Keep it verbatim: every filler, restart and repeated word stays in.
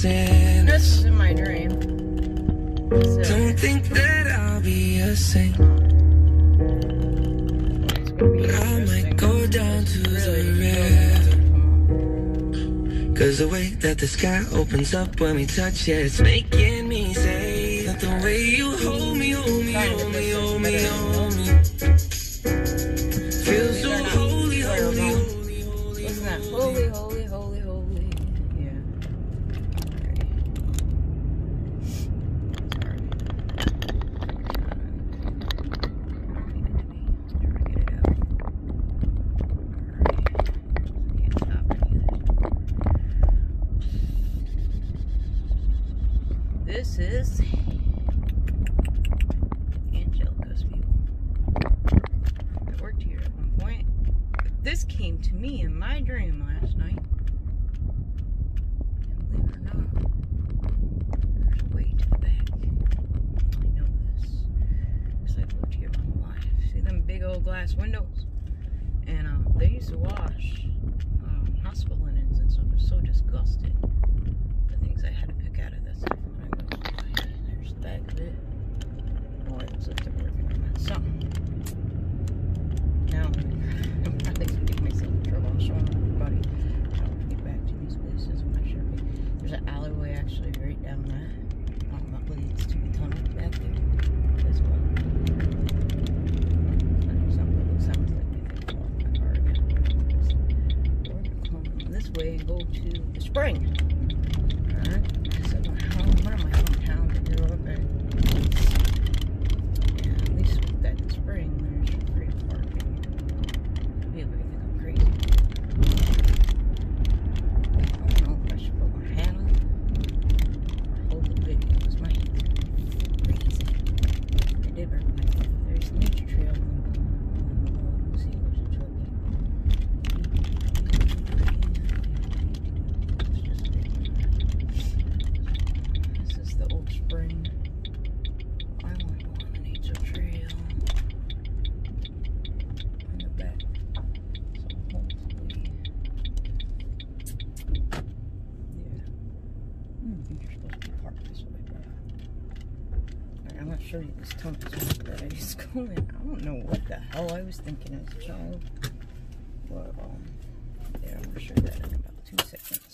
sin. This is in my dream. So. Don't think that I'll be a saint, but I might go down to the river. Cause the way that the sky opens up when we touch it, it's making me say that the way you hold me, hold me, hold me, hold me, hold me, feels so holy, holy, holy, holy. Isn't that holy, holy, holy, holy? Yeah. This is Angelica's view. I worked here at one point. This came to me in my dream last night. And believe it or not, there's a way to the back. I know this. Because I've lived here my whole life. See them big old glass windows? And uh, they used to wash um, hospital linens and stuff. It was so disgusting. The things I had to pick out of that stuff. There's the back of it. Oh, it looks like they're working on that. So, now, I'm probably going to get myself in trouble. I'm showing everybody how to get back to these places when I should be. There's an alleyway actually right down there. Um, that leads to the tunnel back there as well. I know something that sounds like they think off my car again. We're going to come this way and go to the spring. Alright, so my home, one of my hometown that grew up in. Yeah, at least with that spring, there's free parking. People think I'm crazy. I don't know if I should put my hat on or hold the video because my hands are crazy. I did burn my head. There's the nature trail on the road. We'll see where's the truck. The old spring. I want to go on the nature trail in the back. So hopefully, yeah. I think you're supposed to be parked this way, but alright, I'm gonna show you this tunnel that I just go in. I don't know what the hell I was thinking as a child, but um, yeah, I'm gonna show you that in about two seconds.